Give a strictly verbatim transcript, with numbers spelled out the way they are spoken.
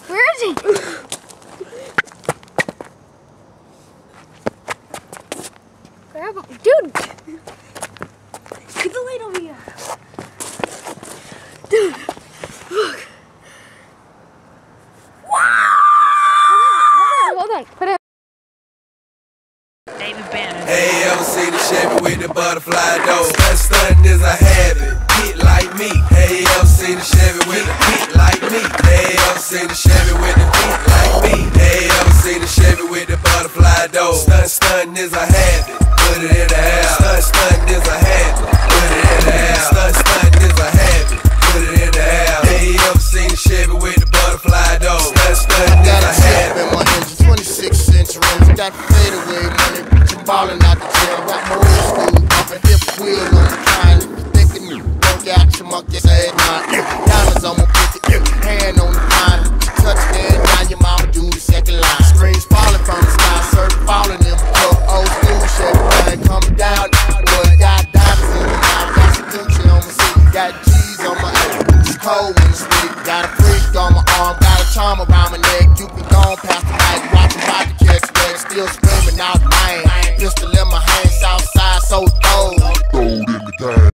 Where is he? Grab him. Dude! Get the light over here. Dude! Look! Wow! Hold on, hold on. Put it. David Banner. Hey, ever seen the Chevy with the butterfly door? Stunt, stunting is a habit. Hit like me. Hey, ever seen the Chevy with a hit like me? Hey, ever seen the Chevy with the hit like me? Hey, ever seen the Chevy with the butterfly door? Stunt, stunting is a habit. Put it in the house. Stunt, stunting is a habit. Put it in the house. Stunt, stunting is a habit. Put it in the house. Hey, ever seen the Chevy with the butterfly door? Stunt, stunting is a habit. My engine, twenty-six inch rims, got fadeaway money, ballin' out the jail, got my old school, off a hip wheel on the kind, thinking you, don't get out your monkey.